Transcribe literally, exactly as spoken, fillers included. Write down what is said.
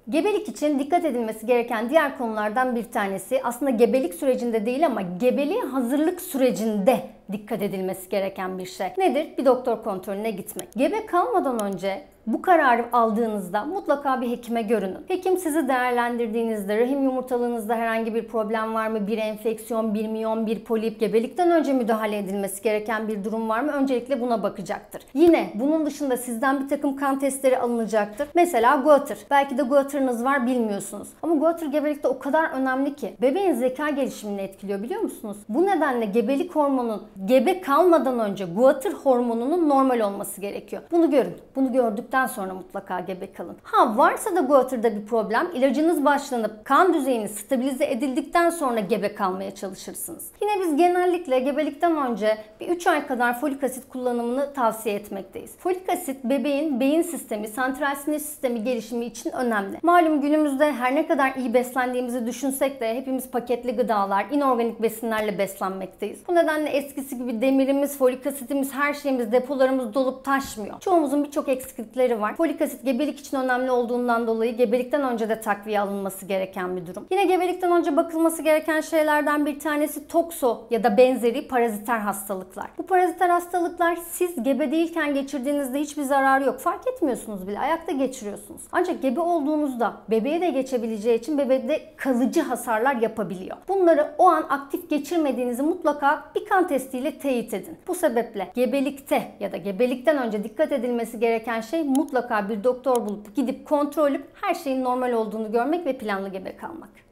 Gebelik için dikkat edilmesi gereken diğer konulardan bir tanesi aslında gebelik sürecinde değil ama gebeliğe hazırlık sürecinde dikkat edilmesi gereken bir şey. Nedir? Bir doktor kontrolüne gitmek. Gebe kalmadan önce bu kararı aldığınızda mutlaka bir hekime görünün. Hekim sizi değerlendirdiğinizde rahim yumurtalığınızda herhangi bir problem var mı? Bir enfeksiyon, bir miyon, bir polip, gebelikten önce müdahale edilmesi gereken bir durum var mı? Öncelikle buna bakacaktır. Yine bunun dışında sizden bir takım kan testleri alınacaktır. Mesela Goiter. Belki de Goiter'ınız var, bilmiyorsunuz. Ama Goiter gebelikte o kadar önemli ki bebeğin zeka gelişimini etkiliyor, biliyor musunuz? Bu nedenle gebelik hormonun gebe kalmadan önce Goiter hormonunun normal olması gerekiyor. Bunu görün. Bunu gördükten sonra mutlaka gebe kalın. Ha varsa da Goiter'da bir problem, ilacınız başlanıp kan düzeyiniz stabilize edildikten sonra gebe kalmaya çalışırsınız. Yine biz genellikle gebelikten önce bir üç ay kadar folik asit kullanımını tavsiye etmekteyiz. Folik asit bebeğin beyin sistemi, santral sinir sistemi gelişimi için önemli. Malum günümüzde her ne kadar iyi beslendiğimizi düşünsek de hepimiz paketli gıdalar, inorganik besinlerle beslenmekteyiz. Bu nedenle eskisi gibi demirimiz, folik asitimiz, her şeyimiz, depolarımız dolup taşmıyor. Çoğumuzun birçok eksiklikleri var. Folik asit gebelik için önemli olduğundan dolayı gebelikten önce de takviye alınması gereken bir durum. Yine gebelikten önce bakılması gereken şeylerden bir tanesi tokso ya da benzeri paraziter hastalıklar. Bu paraziter hastalıklar siz gebe değilken geçirdiğinizde hiçbir zararı yok. Fark etmiyorsunuz bile. Ayakta geçiriyorsunuz. Ancak gebe olduğunuzda bebeğe de geçebileceği için bebekte kalıcı hasarlar yapabiliyor. Bunları o an aktif geçirmediğinizi mutlaka bir kan testiyle teyit edin. Bu sebeple gebelikte ya da gebelikten önce dikkat edilmesi gereken şey mutlaka bir doktor bulup gidip kontrol edip her şeyin normal olduğunu görmek ve planlı gebe kalmak.